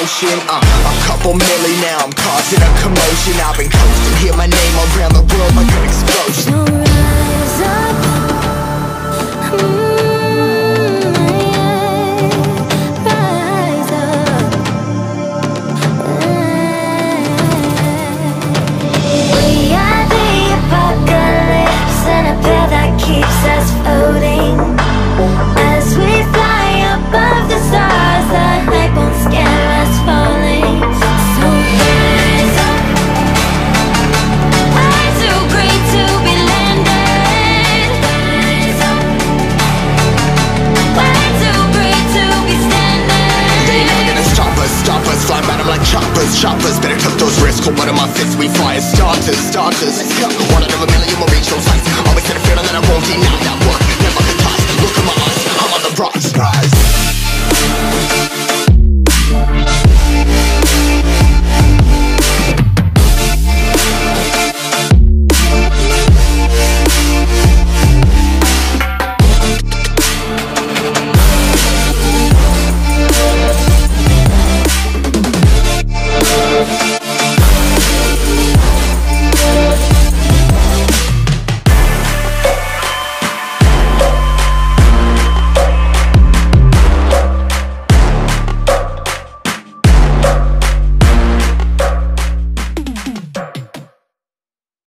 motion. A couple milli now, I'm causing a commotion. I've been coasting, hear my name around the world like an explosion. So rise up, rise up. We are the apocalypse, and a path that keeps us floating. As we fly above the stars, the light won't scare us falling. So rise up. I'm too great to be landed. Rise up. Way too great to be standing. They never gonna stop us, fly by them like choppers. Better tuck those risks, hold one of my fists, we fly as starters. Let's go. One out of a million will reach those heights. Always had a feeling that I won't deny.